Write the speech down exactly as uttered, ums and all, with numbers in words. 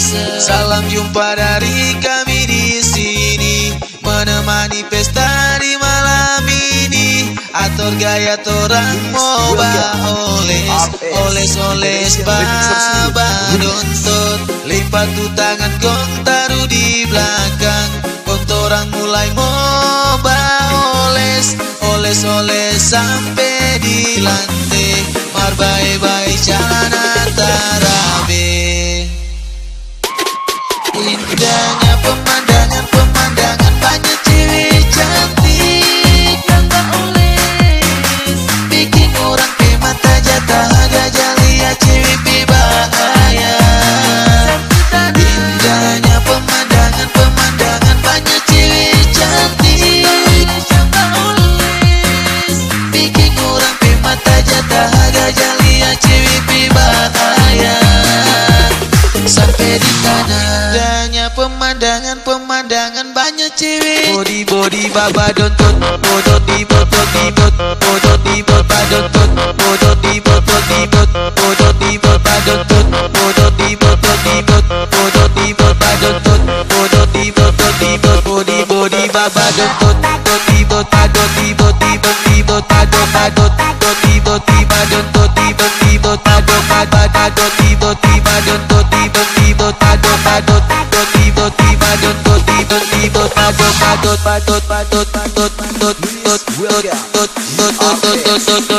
Salam jumpa dari kami di sini, menemani pesta di malam ini. Atur gaya torang moba oles, oles-oles baba dontut. Lipat tu tangan gong taruh di belakang, gong torang mulai moba oles, oles-oles sampai di lantai. Mar bye-bye jalan antarabe. Indahnya pemandangan, pemandangan banyak cewek cantik yang tak oles, bikin orang ke mata jatah gajah lihat cewek berbahaya. Indahnya pemandangan, pemandangan banyak cewek cantik yang tak oles, bikin orang ke mata jatah gajah lihat cewek berbahaya. Sampai di tanah pemandangan, pemandangan banyak cewek. Body body baba dontot, bodo di bot, di bot, bodo di bot, badontot, bodo di bot, di bot, bodo di bot, badontot, bodo di bot, di bot, bodo di bot, badontot, bodo di bot, di bot, body body baba dontot, di bot, badot, di bot, di bot, di bot, badot, badot, di bot, di badontot, di bot, di bot, badot, badot, di bot, di badontot, di bot, di bot, badot, badot. Badot, badot, badot, badot, badot, badot, badot, badot, badot, badot, badot, badot, badot, badot,